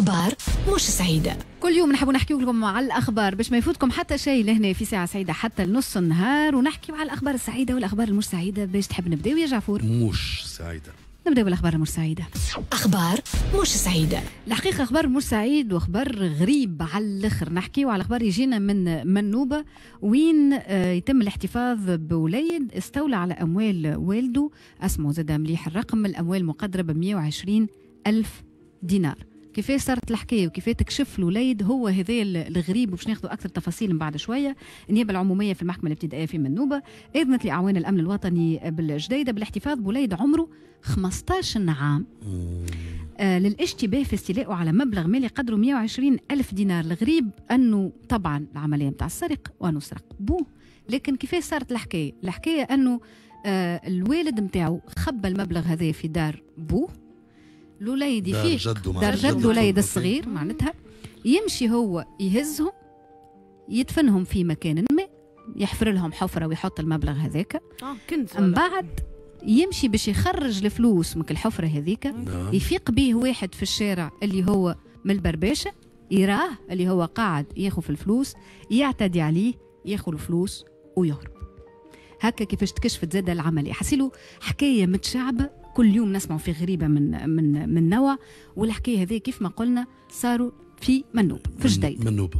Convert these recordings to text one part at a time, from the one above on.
أخبار مش سعيدة. كل يوم نحب نحكي لكم على الأخبار باش ما يفوتكم حتى شيء لهنا في ساعة سعيدة حتى لنص النهار، ونحكي على الأخبار السعيدة والأخبار المش سعيدة. باش تحب نبداو يا جعفور؟ مش سعيدة. نبداو بالأخبار المش سعيدة. أخبار مش سعيدة. الحقيقة أخبار مش سعيد وأخبار غريب على الآخر. نحكيو على أخبار يجينا من منوبة وين يتم الاحتفاظ بوليد استولى على أموال والده. اسمه زاد مليح الرقم، الأموال مقدرة ب120 ألف دينار. كيفاش صارت الحكايه وكيفاش تكشف الوليد هو هذا الغريب، وباش ناخذوا اكثر تفاصيل من بعد شويه. النيابه العموميه في المحكمه الابتدائيه في منوبه اذنت لاعوان الامن الوطني بالجديده بالاحتفاظ بوليد عمره 15 عام للاشتباه في استيلائه على مبلغ مالي قدره 120 ألف دينار. الغريب أنه طبعا العملية متاع السرقة وأنه سرق بوه، لكن كيفاش صارت الحكاية؟ الحكاية أنه الوالد متاعه خبى المبلغ هذا في دار بوه، الوليد يفيق دار جد الوليد الصغير معناتها، يمشي هو يهزهم يدفنهم في مكان ما، يحفر لهم حفرة ويحط المبلغ هذاك. من بعد يمشي باش يخرج الفلوس من الحفرة هذيك، يفيق به واحد في الشارع اللي هو من البرباشة، يراه اللي هو قاعد ياخذ الفلوس، يعتدي عليه ياخذ الفلوس ويهرب. هكا كيفاش تكشفت زاد العملية. حسيلو حكاية متشعبة كل يوم نسمعوا في غريبة من نوع، والحكاية هذه كيف ما قلنا صاروا في منوب في جديد. منوبة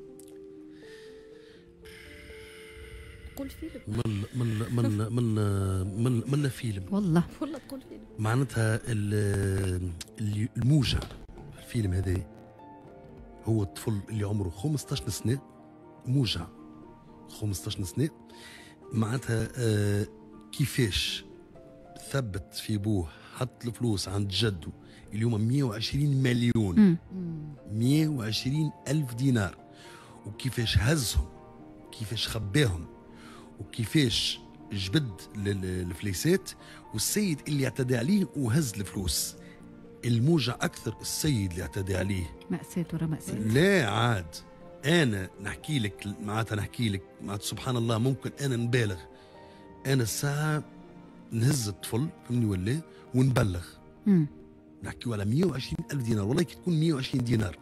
قول فيلم من فيلم والله تقول فيلم معناتها الموجع. الفيلم هذا هو الطفل اللي عمره 15 سنة، موجع 15 سنة معناتها كيفاش ثبت في بوه، حط الفلوس عند جده اليوم 120 مليون 120 ألف دينار، وكيفاش هزهم، كيفاش خباهم، وكيفاش جبد الفليسات، والسيد اللي اعتدى عليه وهز الفلوس. الموجع أكثر السيد اللي اعتدى عليه. مأساة ورا مأساة. لا عاد أنا نحكي لك معناتها سبحان الله، ممكن أنا نبالغ. أنا الساعة نهز الطفل فهمني ولا ونبلغ. نحكيو على 120 ألف دينار، والله كي تكون 120 دينار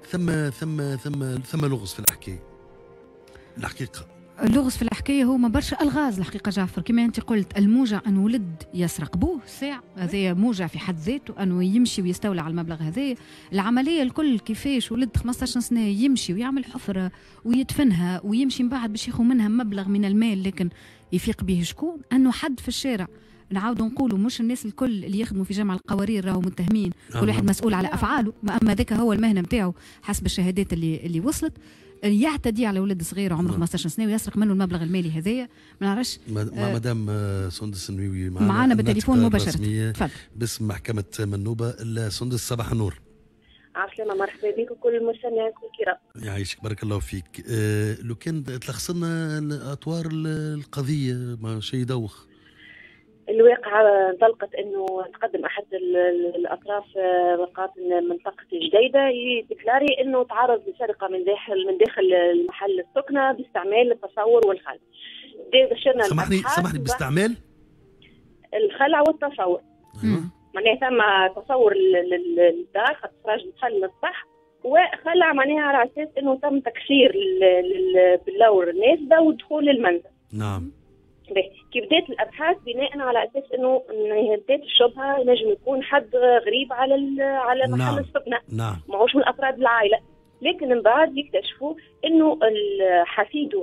ثم لغز في الحكاية. الحقيقة اللغز في الحكايه هو ما برشا الغاز الحقيقه جعفر، كما انت قلت. الموجع انه ولد يسرق بوه ساعه، هذا موجع في حد ذاته، انه يمشي ويستولى على المبلغ هذا. العمليه الكل كيفاش ولد 15 سنه يمشي ويعمل حفره ويدفنها ويمشي من بعد باش ياخذ منها مبلغ من المال، لكن يفيق به شكون؟ انه حد في الشارع. نعاودوا نقولوا مش الناس الكل اللي يخدموا في جمع القوارير راهو متهمين، كل واحد مسؤول على افعاله، اما ذاك هو المهنه نتاعو حسب الشهادات اللي وصلت. يعتدي على ولد صغير عمره 15 سنه ويسرق منه المبلغ المالي هذايا. ما نعرفش مدام سندس النووي معنا بالتليفون مباشره. تفضل. باسم محكمه منوبه. سندس صباح النور. عسلامة، مرحبا بك وكل المستمعين الكرام. يعيشك بارك الله فيك. لو كان تلخص لنا اطوار القضيه، ما شيء يدوخ. الواقعة انطلقت انه تقدم احد الاطراف من منطقة جديدة يديكلاري انه تعرض لسرقة من داخل المحل السكنة باستعمال التصور والخلع. سامحني باستعمال الخلع والتصور. معناها ثم تصور للدار، خاطر سراج دخل للسطح وخلع معناها على اساس انه تم تكسير باللور الناسبة ودخول للمنزل. نعم. كي بدات الابحاث بناء على اساس انه بدات الشبهه ينجم يكون حد غريب على محل السكنه، ماهوش من افراد العائله، لكن من بعد يكتشفوا انه حفيده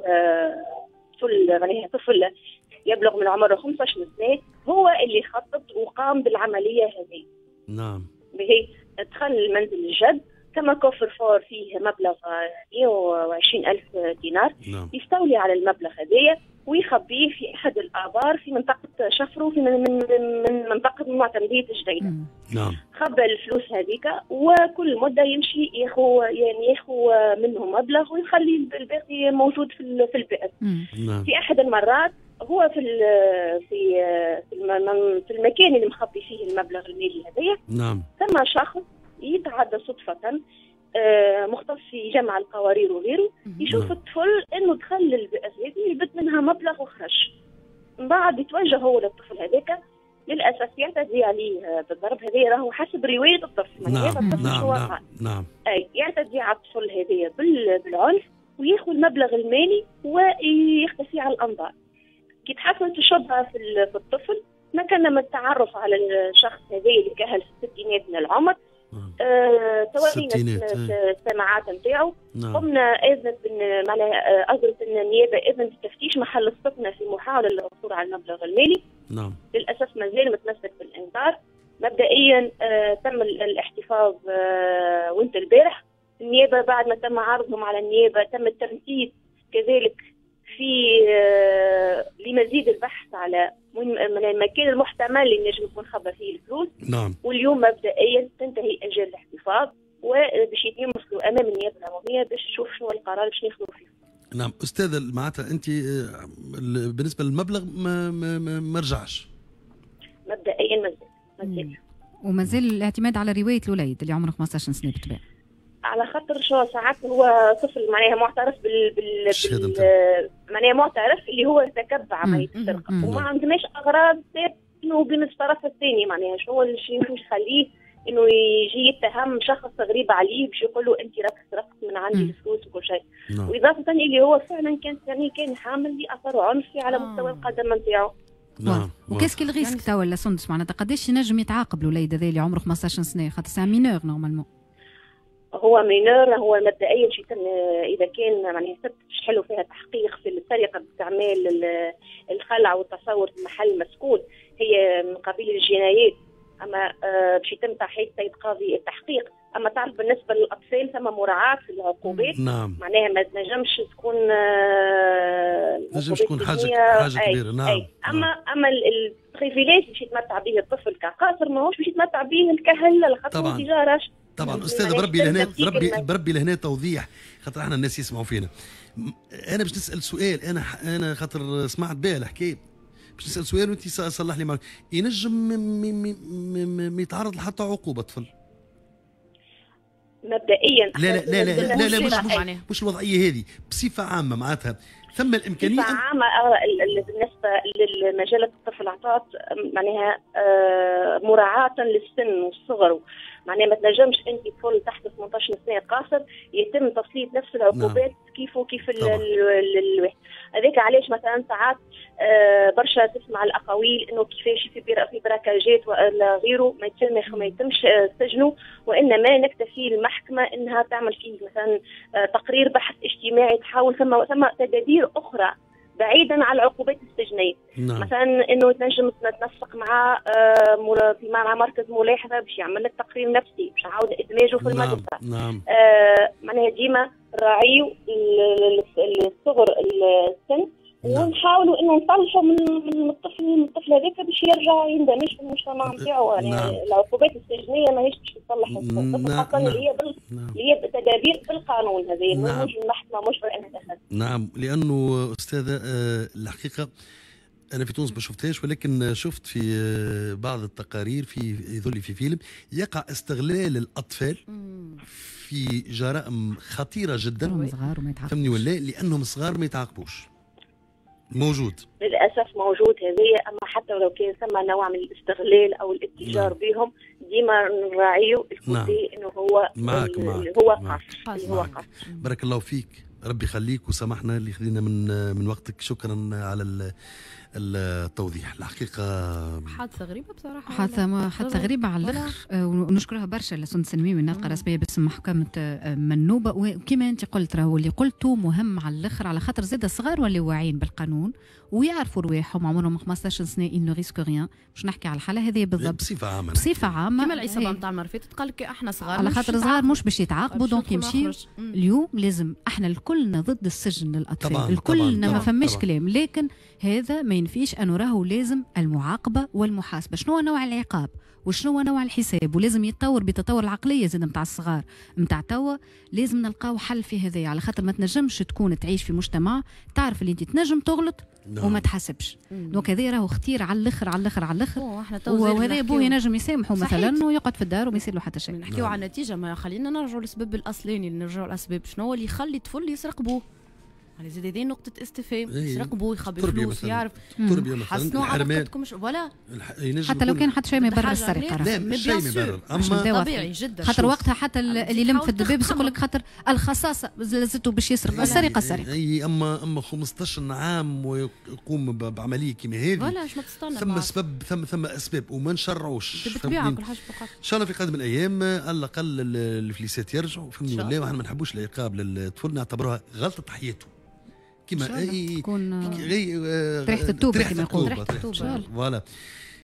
طفل يبلغ من عمره 15 سنه هو اللي خطط وقام بالعمليه هذه. نعم. به دخل المنزل الجد، تم كفر فور فيه مبلغ 120 ألف دينار. نعم. يستولي على المبلغ هذايا ويخبيه في أحد الآبار في منطقة شفرو، من منطقة معتمدية جديدة. نعم. خبى الفلوس هذيك وكل مدة يمشي ياخو منه مبلغ ويخلي الباقي موجود في البئر. نعم. في أحد المرات هو في المكان اللي مخبي فيه المبلغ المالي هذايا. نعم. ثم شخص يتعدى صدفة مختص في جمع القوارير وغيره، يشوف الطفل انه دخل للبئر هذه يلبت منها مبلغ وخرج. من بعد يتوجه هو للطفل هذاك للاسف يعتدي عليه بالضرب. هذا راهو حسب روايه الطفل. نعم. اي يعتدي على الطفل هذايا بالعنف وياخذ المبلغ المالي ويختفي على الانظار. كي تحصلت الشبهه في الطفل، ما كان من التعرف على الشخص هذا اللي كهل في الستينات من العمر. تولينا السماعات نتاعو. قمنا اذن معناها اجرت النيابه اذن بتفتيش محل السكنه في محاوله للعثور على المبلغ المالي. نعم. للاسف مازال متمسك بالانذار. مبدئيا تم الاحتفاظ وانت البارح. النيابه بعد ما تم عرضهم على النيابه تم التمثيل كذلك في لمزيد البحث على من المكان المحتمل اللي نجم يكون خبر فيه الفلوس. نعم. واليوم مبدئيا تنتهي اجال الاحتفاظ وباش يتمثلوا امام النيابه العموميه باش تشوف شنو القرار باش ياخذوا فيه. نعم استاذه، معناتها انت بالنسبه للمبلغ ما رجعش مبدئيا مازال ومازال الاعتماد على روايه الوليد اللي عمره 15 سنه بالطبع، على خاطر شو ساعات هو طفل معناها معترف معناها معترف اللي هو ارتكب عمليه السرقه وما عندناش اغراض انه بين الطرف الثاني. معناها شنو الشيء اللي يخليه انه يجي يتهم شخص غريب عليه باش يقول له انت راك سرقت من عندي الفلوس وكل شيء. واضافه اللي هو فعلا كان حامل لاثر عنفي على مستوى القدم نتاعو. نعم. وكاسكي الريسك توا ولا سندس معناتها قداش ينجم يتعاقب الوليد هذا اللي عمره 15 سنه خاطر سا مينور نورمالمون؟ هو مينور. هو مبدئيا شيء اذا كان معناها فتش حلو فيها تحقيق في السرقه باستعمال الخلع والتصور في محل مسكون هي من قبيل الجنايات. اما باش يتم تحقيق سيد قاضي التحقيق. اما تعرف بالنسبه للاطفال ثم مراعاه في العقوبات. نعم. معناها ما تنجمش تكون حاجه كبيره. نعم. اما البريفيليج باش يتمتع به الطفل كقاصر ماهوش باش يتمتع به الكهل خاطر تجاره. طبعا استاذ بربي لهنا توضيح خاطر احنا الناس يسمعوا فينا. انا باش نسال سؤال، انا خاطر سمعت بها الحكايه باش نسال سؤال وانت صلح لي ينجم ما يتعرض لحتى عقوبه طفل؟ مبدئيا لا مش الوضعيه هذه بصفه عامه. معناتها ثم الامكانيه بصفه عامه بالنسبه لمجال الطفل عطات معناها مراعاه للسن والصغر. معناها ما تنجمش انت طفل تحت 18 سنه قاصر يتم تسليط نفس العقوبات كيف الواحد. هذاك علاش مثلا ساعات برشا تسمع الاقاويل انه كيفاش في براكاجات ولا غيره ما يتمش سجنه، وانما نكتفي المحكمه انها تعمل فيه مثلا تقرير بحث اجتماعي تحاول ثم تدابير اخرى بعيدا عن العقوبات السجنيه. نعم. مثلا انه تنجم تنسق مع مركز ملاحظه باش يعمل لك تقرير نفسي باش يعاود ادماجه في المدرسه. نعم. معناها ديما راعيو الصغر السن ونحاولوا انه نصلحوا من الطفل هذاك باش يرجع يندمج في المجتمع نتاعو. يعني العقوبات السجنيه ماهيش باش تصلح الطفل خاصه اللي هي تدابير بالقانون. هذه مش المحكمه مش انها تاخذ. نعم. لانه استاذه الحقيقه انا في تونس ما شفتهاش، ولكن شفت في بعض التقارير يظل في فيلم يقع استغلال الاطفال في جرائم خطيره جدا. فهمني ولا لانهم صغار ما يتعاقبوش. موجود للاسف موجود هذه. اما حتى لو كان ثم نوع من الاستغلال او الاتجار بهم ديما نراعيو الكوتي انه هو هو بارك الله فيك، ربي يخليك وسامحنا اللي خذينا من وقتك. شكرا على التوضيح. الحقيقه حادثه غريبه بصراحه، حادثه غريبه على الاخر. ونشكرها برشا لسندس النميمي الناطقه الرسميه باسم محكمه منوبه. وكما انت قلت راهو اللي قلته مهم على الاخر على خاطر زاد الصغار واللي واعيين بالقانون ويعرفوا رواحهم عمرهم 15 سنه إنه ريسك ريان. مش نحكي على الحاله هذه بالضبط بصفه عامه كما العصابه نتاع المرفات تقال لك احنا صغار على خاطر صغار مش باش يتعاقبوا دونك يمشيو. اليوم لازم احنا الكلنا ضد السجن للاطفال الكلنا ما فماش كلام، لكن هذا ما ينفيش انه راهو لازم المعاقبه والمحاسبه. شنو نوع العقاب وشنو نوع الحساب، ولازم يتطور بتطور العقليه زاد نتاع الصغار نتاع توا. لازم نلقاو حل في هذا على خاطر ما تنجمش تكون تعيش في مجتمع تعرف اللي انت تنجم تغلط وما تحسبش. دونك هذا راهو خطير على الاخر على الاخر على الاخر. وهذا ابوه ينجم يسامحه مثلا ويقعد في الدار وما يصير له حتى شيء. نحكيو على النتيجه. ما خلينا نرجعوا للسبب الاصلاني، نرجعوا للاسباب. شنو اللي يخلي طفل يسرق بوه؟ يعني زاد هذه نقطة استفهام، إيه. يسرقبوا يخبي فلوس يعرف تربية مثلا حسنوا علاقتكم ولا حتى لو كان حتى شيء ما يبرر السرقة. لا مش شيء ما يبرر، اما طبيعي جدا. خاطر وقتها حتى اللي يلم في الدبابس يقول لك خاطر الخصاصة لازمته باش يسرق. السرقة السرقة. اي اما 15 عام ويقوم بعملية كيما هذه ولا اش ما تستنى. ثم سبب ثم اسباب وما نشرعوش. بالطبيعة كل حاجة ان شاء الله في قادم الايام على الاقل الفليسات يرجعوا فهمني ولا احنا ما نحبوش العقاب للطفل نعتبروها غلطة حياته. كيما تكون ريحة التوبة كما يقولوا. فوالا.